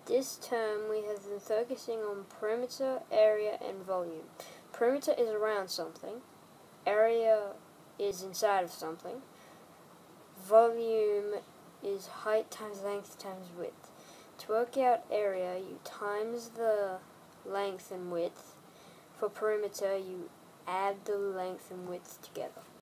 This term we have been focusing on perimeter, area, and volume. Perimeter is around something. Area is inside of something. Volume is height times length times width. To work out area, you times the length and width. For perimeter, you add the length and width together.